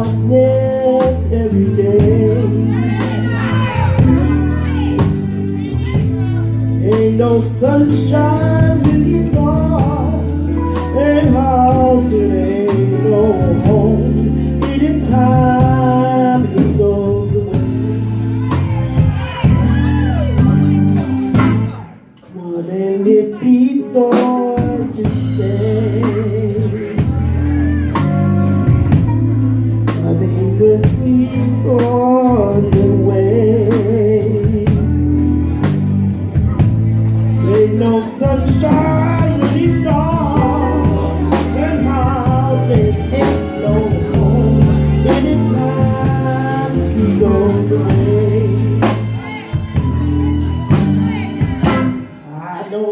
darkness every day. Ain't no sunshine when he's gone, and house it ain't no home anytime he goes away. Wondering if he's going to stay. I think that he's gone away. Ain't no sunshine when he's gone, and house it ain't no home anytime he goes away. I know,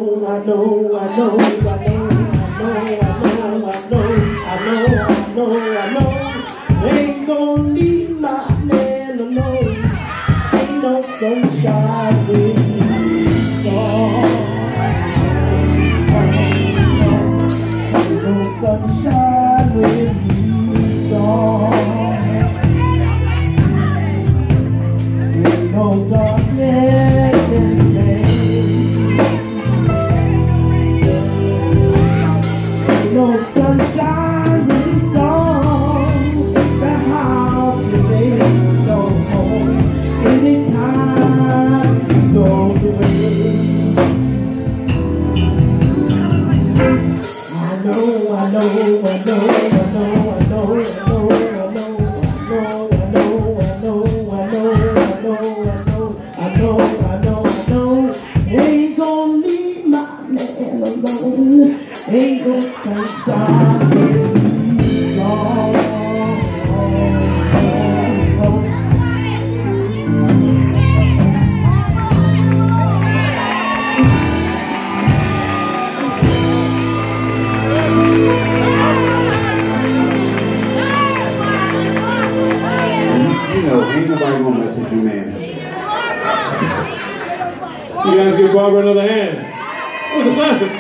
ain't gonna leave my man alone. Ain't no sunshine when he's gone. Ain't no sunshine when he's gone. Ain't no darkness in the no sunshine when he's gone. The house it ain't no home anytime he goes away. I know, ain't gonna leave my man alone. Ain't no sunshine when he's gone. You know, ain't nobody gonna mess with you, man. You guys give Barbara another hand. That was a classic.